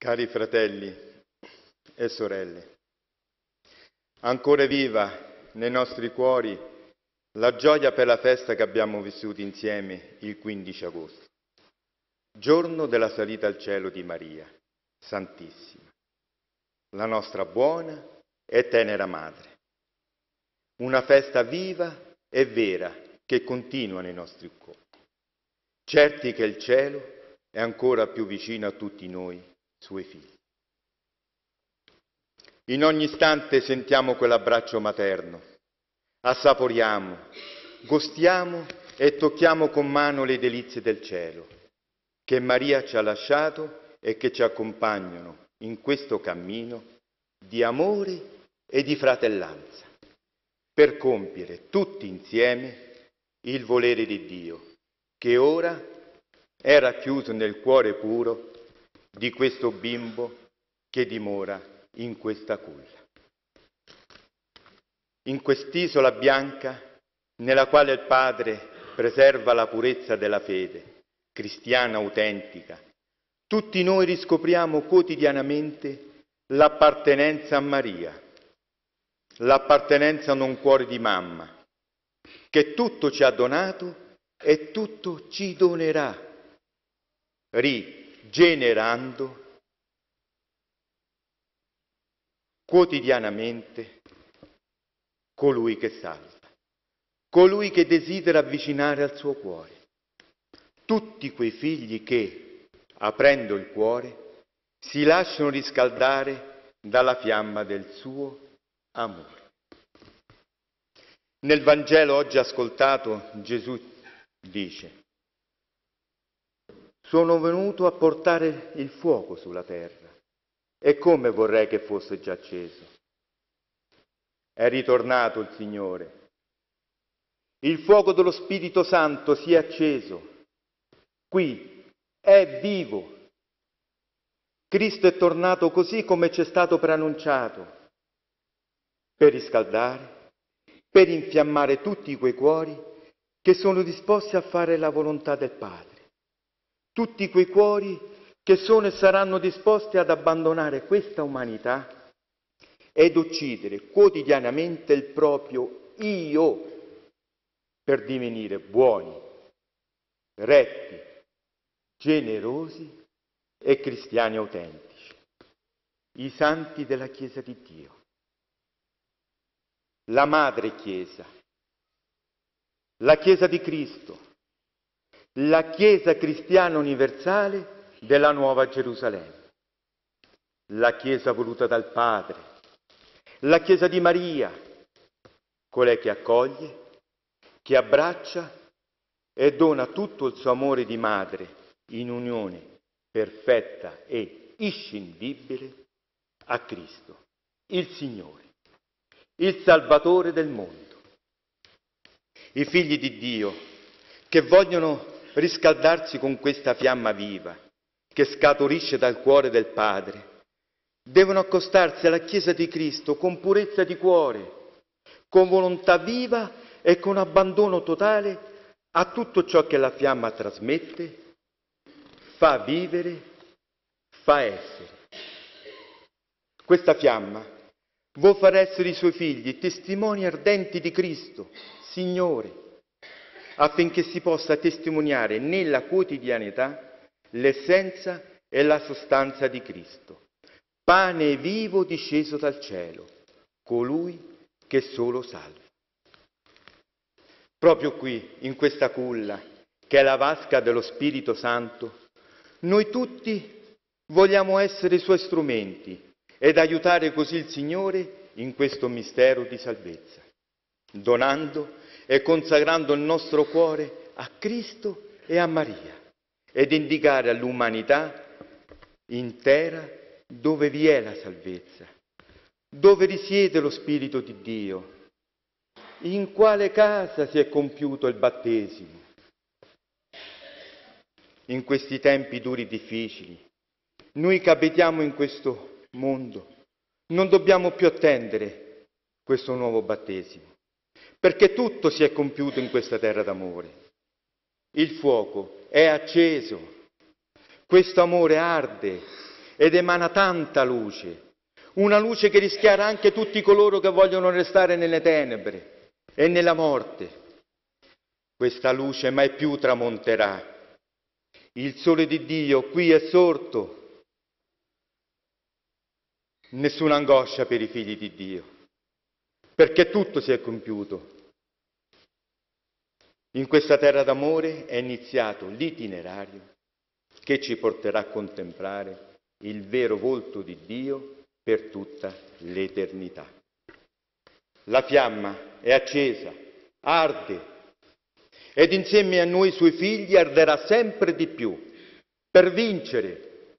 Cari fratelli e sorelle, ancora viva nei nostri cuori la gioia per la festa che abbiamo vissuto insieme il 15 agosto, giorno della salita al cielo di Maria, Santissima, la nostra buona e tenera Madre. Una festa viva e vera che continua nei nostri cuori, certi che il cielo è ancora più vicino a tutti noi, suoi figli. In ogni istante sentiamo quell'abbraccio materno, assaporiamo, gustiamo e tocchiamo con mano le delizie del cielo, che Maria ci ha lasciato e che ci accompagnano in questo cammino di amore e di fratellanza, per compiere tutti insieme il volere di Dio, che ora è racchiuso nel cuore puro di questo bimbo che dimora in questa culla. In quest'isola bianca, nella quale il Padre preserva la purezza della fede, cristiana autentica, tutti noi riscopriamo quotidianamente l'appartenenza a Maria, l'appartenenza a un cuore di mamma, che tutto ci ha donato e tutto ci donerà, rigenerando quotidianamente colui che salva, colui che desidera avvicinare al suo cuore. Tutti quei figli che, aprendo il cuore, si lasciano riscaldare dalla fiamma del suo amore. Nel Vangelo oggi ascoltato Gesù dice: sono venuto a portare il fuoco sulla terra e come vorrei che fosse già acceso. È ritornato il Signore. Il fuoco dello Spirito Santo si è acceso. Qui è vivo. Cristo è tornato così come ci è stato preannunciato, per riscaldare, per infiammare tutti quei cuori che sono disposti a fare la volontà del Padre. Tutti quei cuori che sono e saranno disposti ad abbandonare questa umanità ed uccidere quotidianamente il proprio io per divenire buoni, retti, generosi e cristiani autentici, i santi della Chiesa di Dio, la Madre Chiesa, la Chiesa di Cristo, la Chiesa cristiana universale della Nuova Gerusalemme, la Chiesa voluta dal Padre, la Chiesa di Maria, colei che accoglie, che abbraccia e dona tutto il suo amore di madre in unione perfetta e inscindibile a Cristo, il Signore, il Salvatore del mondo. I figli di Dio che vogliono riscaldarsi con questa fiamma viva che scaturisce dal cuore del Padre, devono accostarsi alla Chiesa di Cristo con purezza di cuore, con volontà viva e con abbandono totale a tutto ciò che la fiamma trasmette, fa vivere, fa essere. Questa fiamma vuol far essere i suoi figli testimoni ardenti di Cristo, Signore, affinché si possa testimoniare nella quotidianità l'essenza e la sostanza di Cristo, pane vivo disceso dal cielo, colui che solo salva. Proprio qui, in questa culla, che è la vasca dello Spirito Santo, noi tutti vogliamo essere i suoi strumenti ed aiutare così il Signore in questo mistero di salvezza, donando e consacrando il nostro cuore a Cristo e a Maria, ed indicare all'umanità intera dove vi è la salvezza, dove risiede lo Spirito di Dio, in quale casa si è compiuto il battesimo. In questi tempi duri e difficili, noi che abitiamo in questo mondo, non dobbiamo più attendere questo nuovo battesimo, perché tutto si è compiuto in questa terra d'amore. Il fuoco è acceso, questo amore arde ed emana tanta luce, una luce che rischiara anche tutti coloro che vogliono restare nelle tenebre e nella morte. Questa luce mai più tramonterà. Il sole di Dio qui è sorto. Nessuna angoscia per i figli di Dio, perché tutto si è compiuto. In questa terra d'amore è iniziato l'itinerario che ci porterà a contemplare il vero volto di Dio per tutta l'eternità. La fiamma è accesa, arde, ed insieme a noi suoi figli arderà sempre di più per vincere,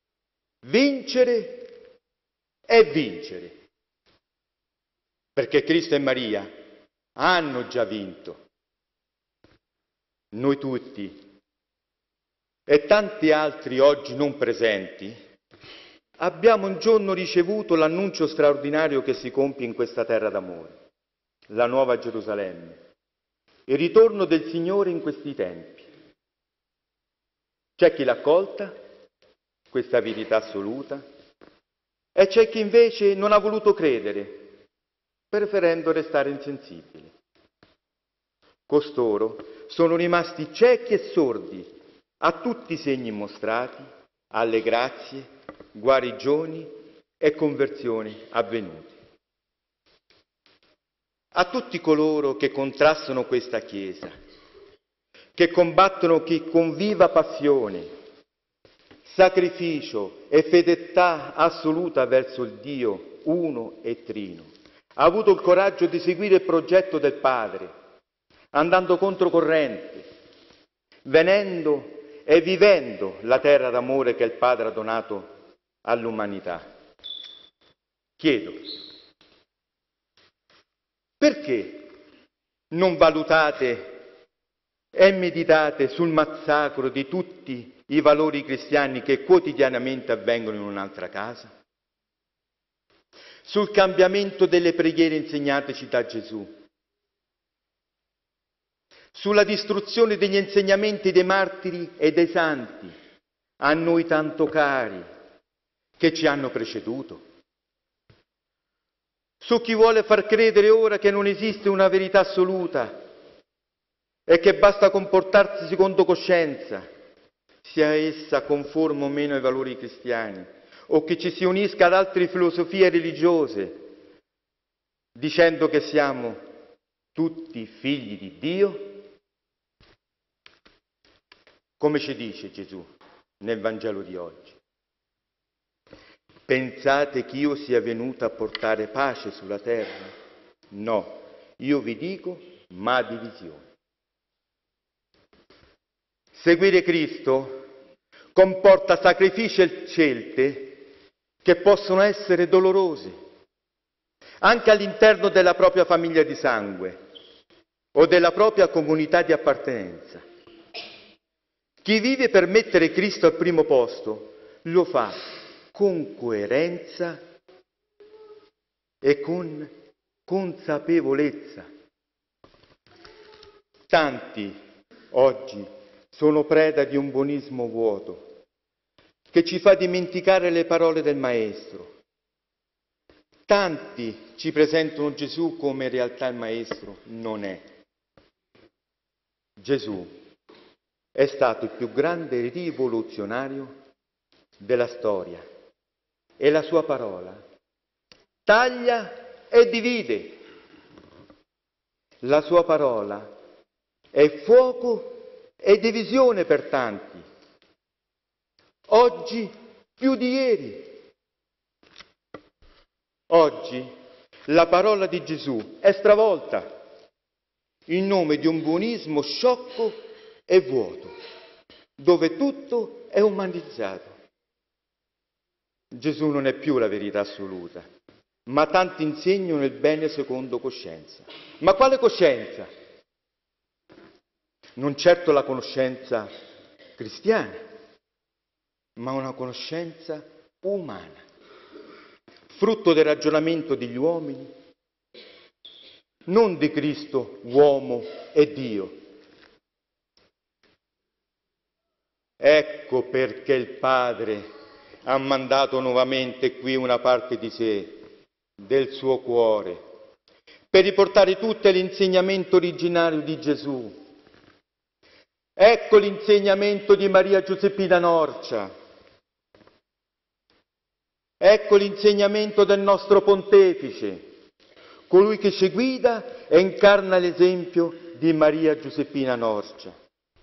vincere e vincere. Perché Cristo e Maria hanno già vinto. Noi tutti e tanti altri oggi non presenti abbiamo un giorno ricevuto l'annuncio straordinario che si compie in questa terra d'amore, la nuova Gerusalemme, il ritorno del Signore in questi tempi. C'è chi l'ha accolta, questa verità assoluta, e c'è chi invece non ha voluto credere, preferendo restare insensibile. Costoro sono rimasti ciechi e sordi a tutti i segni mostrati, alle grazie, guarigioni e conversioni avvenute. A tutti coloro che contrastano questa Chiesa, che combattono chi con viva passione, sacrificio e fedeltà assoluta verso il Dio uno e trino, ha avuto il coraggio di seguire il progetto del Padre, andando controcorrente, venendo e vivendo la terra d'amore che il Padre ha donato all'umanità. Chiedo, perché non valutate e meditate sul massacro di tutti i valori cristiani che quotidianamente avvengono in un'altra casa? Sul cambiamento delle preghiere insegnateci da Gesù? Sulla distruzione degli insegnamenti dei martiri e dei santi, a noi tanto cari, che ci hanno preceduto? Su chi vuole far credere ora che non esiste una verità assoluta e che basta comportarsi secondo coscienza, sia essa conforme o meno ai valori cristiani, o che ci si unisca ad altre filosofie religiose, dicendo che siamo tutti figli di Dio? Come ci dice Gesù nel Vangelo di oggi? Pensate che io sia venuto a portare pace sulla terra? No, io vi dico, ma divisione. Seguire Cristo comporta sacrifici e scelte che possono essere dolorose, anche all'interno della propria famiglia di sangue o della propria comunità di appartenenza. Chi vive per mettere Cristo al primo posto lo fa con coerenza e con consapevolezza. Tanti oggi sono preda di un buonismo vuoto che ci fa dimenticare le parole del Maestro. Tanti ci presentano Gesù come in realtà il Maestro non è. Gesù è stato il più grande rivoluzionario della storia e la sua parola taglia e divide. La sua parola è fuoco e divisione per tanti, oggi più di ieri. Oggi la parola di Gesù è stravolta in nome di un buonismo sciocco e vuoto, dove tutto è umanizzato. Gesù non è più la verità assoluta, ma tanti insegnano il bene secondo coscienza. Ma quale coscienza? Non certo la conoscenza cristiana, ma una conoscenza umana, frutto del ragionamento degli uomini, non di Cristo, uomo e Dio. Ecco perché il Padre ha mandato nuovamente qui una parte di sé, del suo cuore, per riportare tutto l'insegnamento originario di Gesù. Ecco l'insegnamento di Maria Giuseppina Norcia. Ecco l'insegnamento del nostro pontefice, colui che ci guida e incarna l'esempio di Maria Giuseppina Norcia.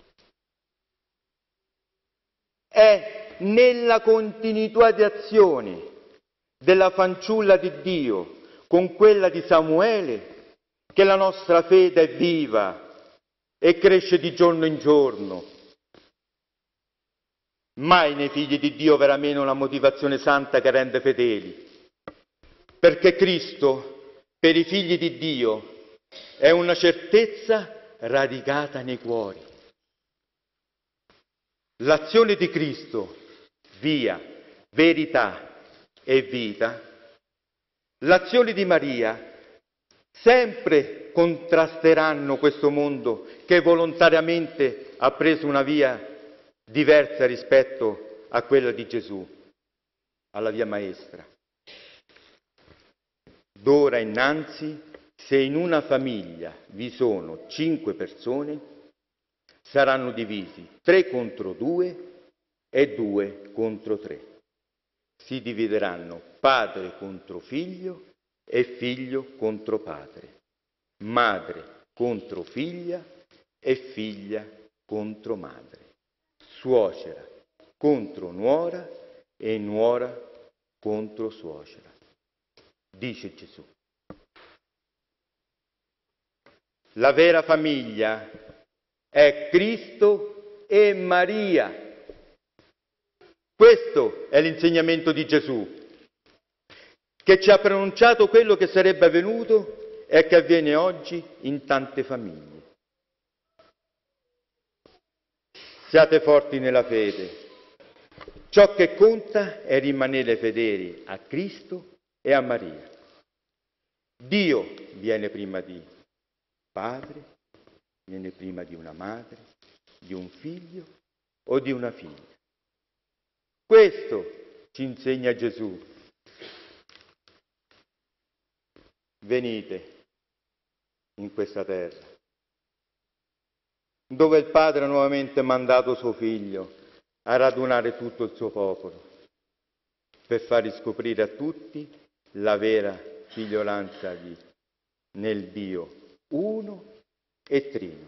È nella continuità di azione della fanciulla di Dio con quella di Samuele che la nostra fede è viva e cresce di giorno in giorno. Mai nei figli di Dio verrà meno una motivazione santa che rende fedeli, perché Cristo, per i figli di Dio, è una certezza radicata nei cuori. L'azione di Cristo, via, verità e vita, l'azione di Maria, sempre contrasteranno questo mondo che volontariamente ha preso una via diversa rispetto a quella di Gesù, alla via maestra. D'ora innanzi, se in una famiglia vi sono 5 persone, saranno divisi 3 contro 2 e 2 contro 3. Si divideranno padre contro figlio e figlio contro padre, madre contro figlia e figlia contro madre, suocera contro nuora e nuora contro suocera. Dice Gesù. La vera famiglia è Cristo e Maria. Questo è l'insegnamento di Gesù, che ci ha pronunciato quello che sarebbe avvenuto e che avviene oggi in tante famiglie. Siate forti nella fede. Ciò che conta è rimanere fedeli a Cristo e a Maria. Dio viene prima di padre, viene prima di una madre, di un figlio o di una figlia. Questo ci insegna Gesù. Venite in questa terra, dove il Padre ha nuovamente mandato suo Figlio a radunare tutto il suo popolo, per far riscoprire a tutti la vera figliolanza nel Dio uno e trino.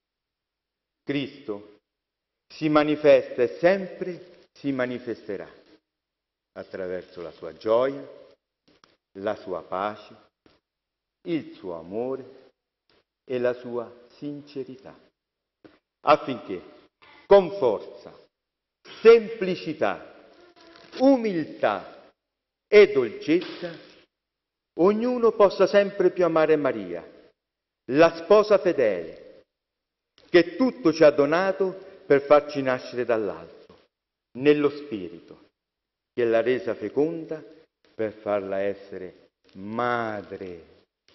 Cristo si manifesta e sempre si manifesterà attraverso la sua gioia, la sua pace, il suo amore e la sua sincerità, affinché con forza, semplicità, umiltà e dolcezza ognuno possa sempre più amare Maria, la sposa fedele, che tutto ci ha donato per farci nascere dall'alto, nello Spirito, che l'ha resa feconda per farla essere madre.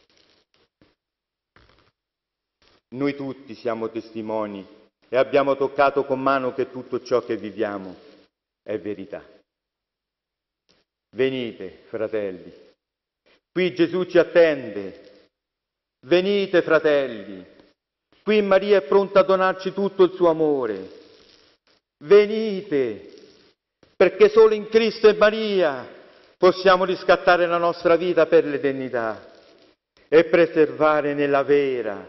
Noi tutti siamo testimoni e abbiamo toccato con mano che tutto ciò che viviamo è verità. Venite, fratelli, qui Gesù ci attende. Venite, fratelli, qui Maria è pronta a donarci tutto il suo amore. Venite, perché solo in Cristo e Maria possiamo riscattare la nostra vita per l'eternità e preservare nella vera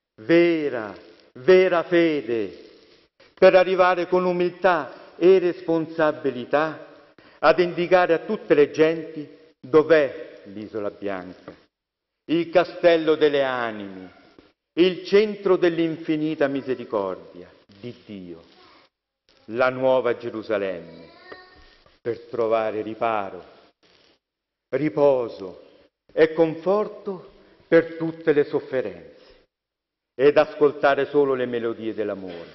fede, per arrivare con umiltà e responsabilità ad indicare a tutte le genti dov'è l'Isola Bianca, il castello delle anime, il centro dell'infinita misericordia di Dio, la nuova Gerusalemme, per trovare riparo, riposo e conforto per tutte le sofferenze ed ascoltare solo le melodie dell'amore,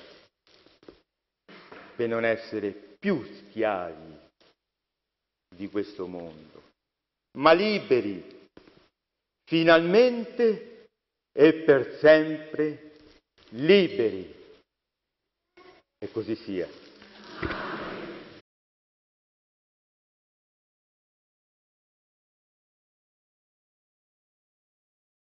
per non essere più schiavi di questo mondo, ma liberi, finalmente e per sempre liberi. E così sia.